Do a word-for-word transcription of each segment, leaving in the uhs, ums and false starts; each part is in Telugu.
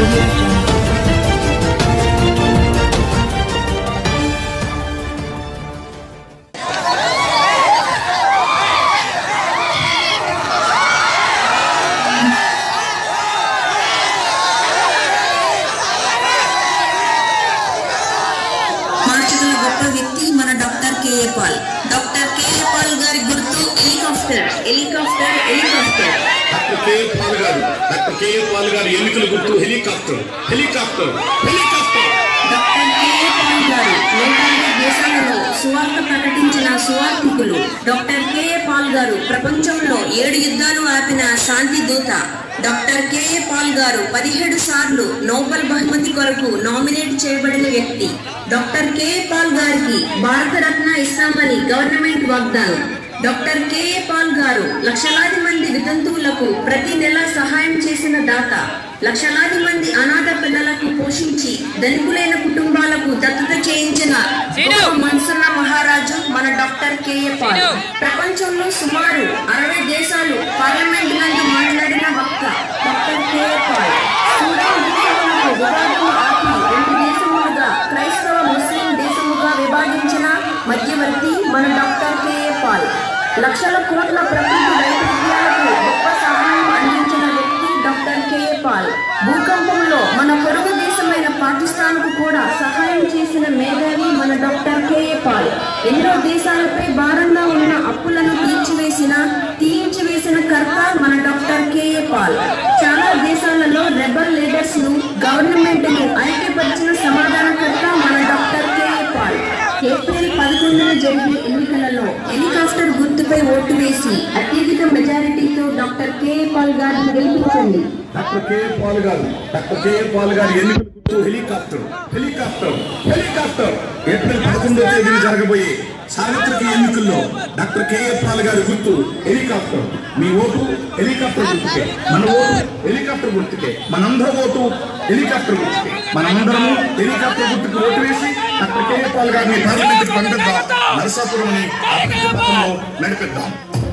డాక్టర్ కేఏ పాల్ గారి గుర్తు helicopter helicopter helicopter doctor KA Paul గారు డాక్టర్ కేఏ పాల్ గారి ఎన్నికల గుర్తు helicopter helicopter helicopter doctor KA Paul గారు నూట దేశాలలో సువార్త ప్రకటించిన సువార్థికులు. డాక్టర్ కేఏ పాల్ గారు ప్రపంచంలో ఏడు యుద్ధాలు ఆపిన శాంతి దూత. డాక్టర్ కేఏ పాల్ గారు పదిహేడు సార్లు నోబెల్ బహుమతి కొరకు నామినేట్ చేయబడిన వ్యక్తి. డాక్టర్ కేఏ పాల్ గారికి భారతరత్న ఇస్తామని గవర్నమెంట్ వాగ్దానం. డాక్టర్ కేఏ పాల్ గారు లక్షలాది మంది వితంతువులకు ప్రతి నెల సహాయం చేసిన దాత. లక్షలాది మంది అనాథ పిల్లలకు పోషించి ధనికులైన కుటుంబాలకు దత్తత చేయించిన మనసున్న మహారాజు మన డాక్టర్ కేఏ పాల్. ప్రపంచంలో సుమారు అరవై దేశాలు పార్లమెంట్ నందు మాట్లాడిన వక్త డాక్టర్ కేఏ పాల్. రెండు దేశములుగా క్రైస్తవ ముస్లిం దేశముగా విభాగించిన మధ్యవర్తి మన డాక్టర్ కేఏ పాల్. లక్షల కోట్ల ప్రకృతి వైపరీత్యాలకు గొప్ప సహాయం అందించిన వ్యక్తి డాక్టర్ కేఏ పాల్. భూకంపంలో మన పొరుగు దేశమైన పాకిస్తాన్ కు కూడా సహాయం చేసిన మేధావి మన డాక్టర్ కేఏ పాల్. ఎన్నో దేశాలపై భారంగా ఉన్న అప్పులను తీర్చివేసిన తీయించివేసిన కర్త మన డాక్టర్ కేఏ పాల్. చాలా దేశాలలో రెబల్ లీడర్స్ ను గవర్నమెంట్ ను ఐక్యపరిచిన సమాధానకర్త మన డాక్టర్ కేఏ పాల్. ఏప్రిల్ పదకొండున జరిగే ఎన్నికలలో హెలికాప్టర్ గుర్తుపై ఓటు వేసి అత్యధిక మెజారిటీతో డాక్టర్ కేఏ పాల్ గారిని గెలిపించండి. డాక్టర్ కేఏ పాల్ గారు డాక్టర్ కేఏ పాల్ గారి ఎన్నికల గుర్తు హెలికాప్టర్ హెలికాప్టర్ హెలికాప్టర్. ఏప్రిల్ పదకొండవ తేదీన జరగబోయే సార్వత్రిక ఎన్నికల్లో డాక్టర్ కేఏ పాల్ గారి గుర్తు హెలికాప్టర్. మీ ఓటు హెలికాప్టర్ గుర్తుకే, మన ఓటు హెలికాప్టర్ గుర్తుకే, మనందరం ఓటు హెలికాప్టర్ గుర్తుకే. మనందరము హెలికాప్టర్ గుర్తుకు ఓటు వేసి డాక్టర్ కేఏ పాల్ గారిని పార్లమెంట్ పంపిద్దాం. నరసాపురం నడిపిద్దాం.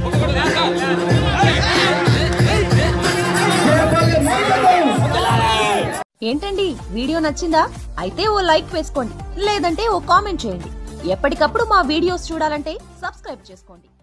ఏంటండి, వీడియో నచ్చిందా? అయితే ఓ లైక్ వేసుకోండి, లేదంటే ఓ కామెంట్ చేయండి. ఎప్పటికప్పుడు మా వీడియోస్ చూడాలంటే సబ్స్క్రైబ్ చేసుకోండి.